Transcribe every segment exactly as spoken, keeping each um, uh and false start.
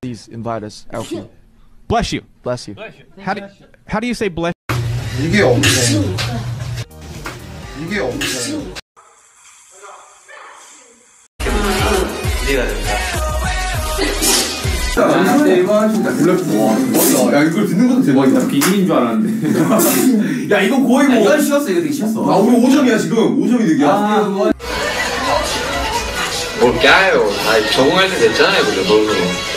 Please invite us, Alfie. Bless you. Bless you. How do how do you say bless? 이게 없네. 이게 없네. 기대가 됩니다. 야 이걸 듣는 것도 대박이다. 비밀인 줄 알았는데. 야 이거 거의 뭐. 이건 쉬웠어. 이거 되게 쉬웠어. 아 우리 오 점이야 지금. 오 점이 득이야. 아, 뭐. 뭘 까요? 다 적응할 때 됐잖아요, 그죠? 너무.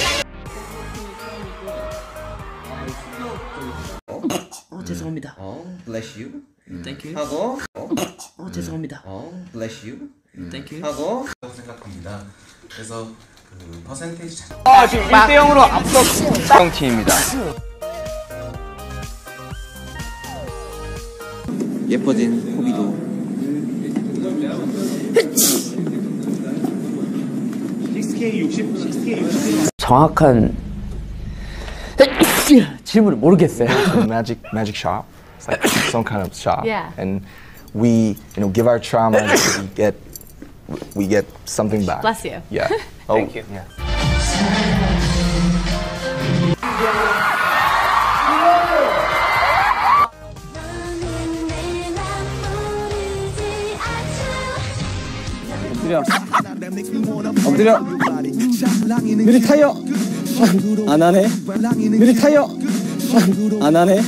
어 죄송합니다. 어, bless you. Thank you. 하고 어, 어 죄송합니다. 어, bless you. Thank you. 하고 생각합니다. 그래서 그 퍼센테이지 자... 아 지금 일 대 영으로 앞서 팀입니다. 예뻐진 호비도. 정확한 질문을 모르겠어요. magic magic shop. It's like some kind of shop. Yeah. And we, you know, give our trauma and we get we get something back. Bless you. Yeah. Oh, Thank you. Yeah. 엎드려 엎드려 느리 타이어 안 하네 느리 타이어 안 하네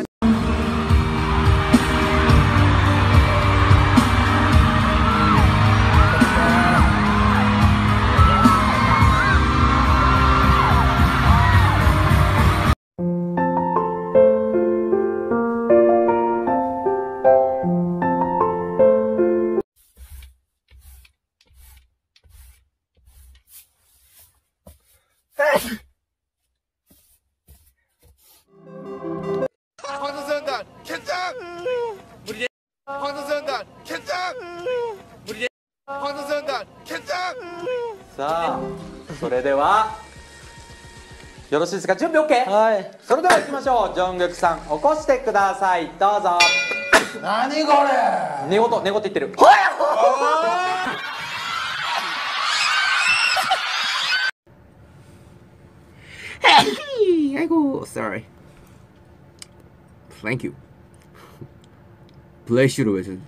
황선수연단 캔장! 우리 황선수연단 캔장! 우리 황선수연단 캔장! さあ、それではよろしいですか。準備 OK。はい。それでは行きましょう。ジョングクさん、起こしてください。どうぞ。 何これ寝言寝言言ってる。 아이고, sorry. Thank you. Bless you로 외쳐.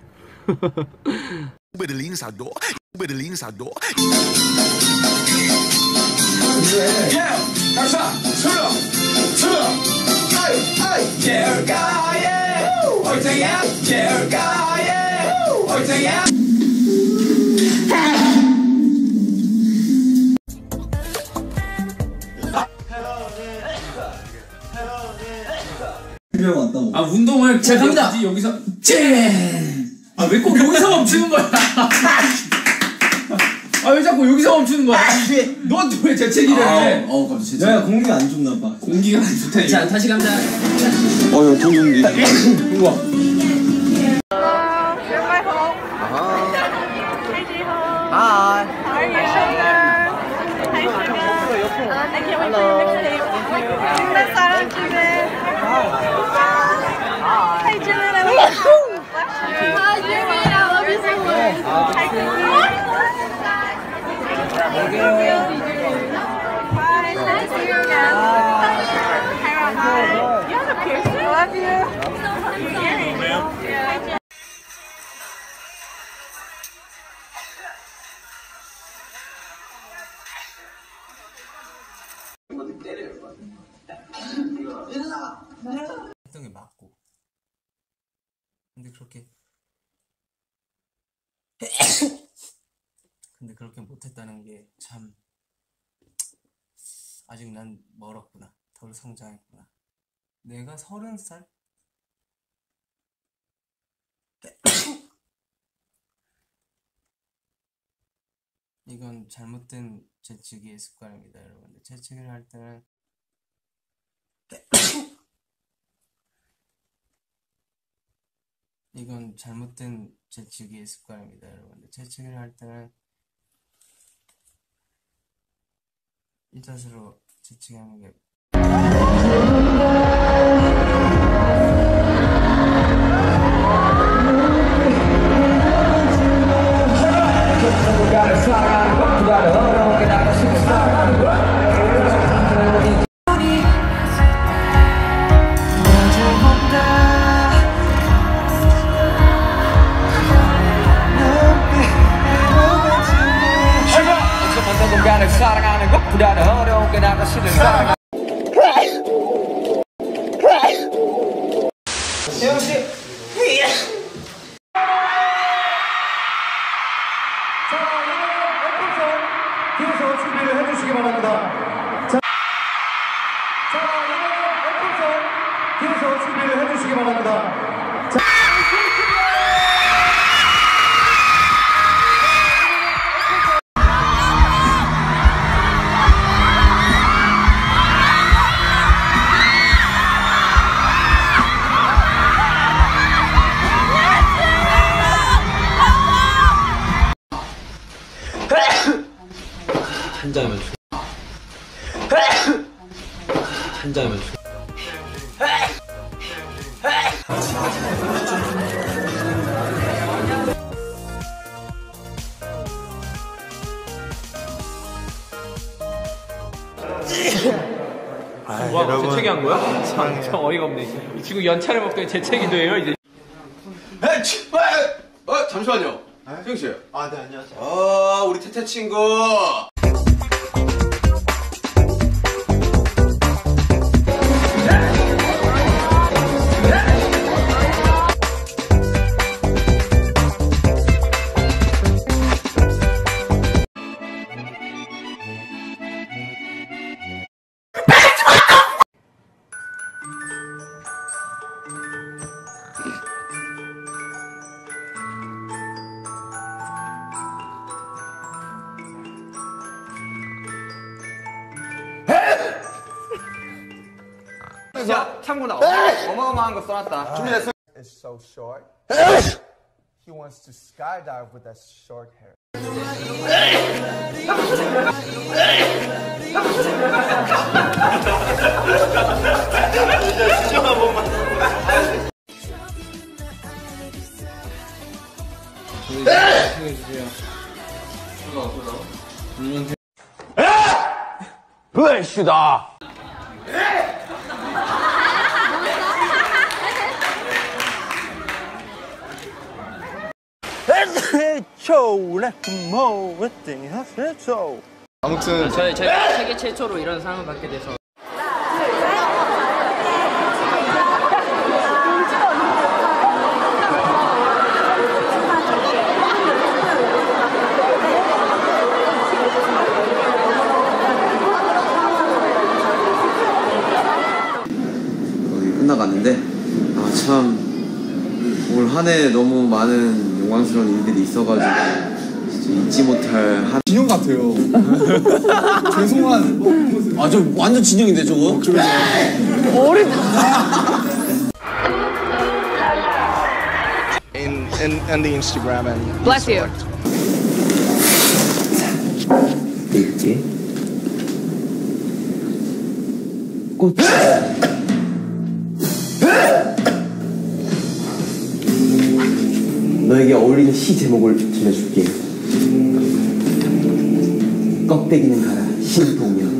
베를린사도 베를린사도 가자 슬러 슬러 제일가에 어제야 제일가에 어제야 아 운동을 제가 갑니다. 여기서 짠. 아 왜 꼭 여기서 멈추는 거야? 아 왜 자꾸 여기서 멈추는 거야? 넌 왜 재채기를 해? 어 갑자기 야 공기가 안 좋나 봐 공기가 안 좋다니. 자, 다시 감자. 어 이거 동공기 우와 Hi. How are you, sugar? Hi, sugar. I can't wait for your mixtape. Big 사랑 주제. Hi, Jimin. I love you. Hi, Jimin. I love you so much. Hi, Jimin. Hi, nice to see you again. Hi, hi. You have a piercing? I love you. Yeah. 했던 게 맞고 근데 그렇게 근데 그렇게 못했다는 게 참 아직 난 멀었구나. 덜 성장했구나. 내가 서른 살 이건 잘못된 재치기의 습관입니다, 여러분들. 재치기를 할 때는 이건 잘못된 재치기의 습관입니다, 여러분들. 재치기를 할 때는 이 자세로 재치기하는 게 Gotta slide out, gotta hold on, get out the superstar. 그 아가씨를 사랑하. 재영 씨. 자, 여러분 에프선 뒤에서 준비를 해주시기 바랍니다. 자, 자, 여러분 에프선 뒤에서 준비를 해주시기 바랍니다. 자. 한 잔이면 주. 한 잔이면 주. 아, 와, 재채기 한 거야? 참, 참 어이가 없네. 지금 연차를 먹더니 재채기도 해요, 이제. 어, 잠시만요. 세영 씨. 아, 네, 안녕하세요. 아, 우리 태태 친구. 야, 참고나 어마어마한 거 써놨다. 준비됐어? It's so short. He wants to skydive with that short hair. 블래시다. 아무튼 저희 제가 세계 최초로 이런 상을 받게 돼서 거의 끝나갔는데 아 참 올 한 해 너무 많은 영광스러운 일들이 있어가지고 진짜 잊지 못할 한 진영 같아요. 죄송한. 아, 저 완전 진영인데 저거. 어린. in in in the Instagram and Bless you. 있지. 꽃. 너에게 어울리는 시 제목을 들려줄게. 껍데기는 가라 신동엽.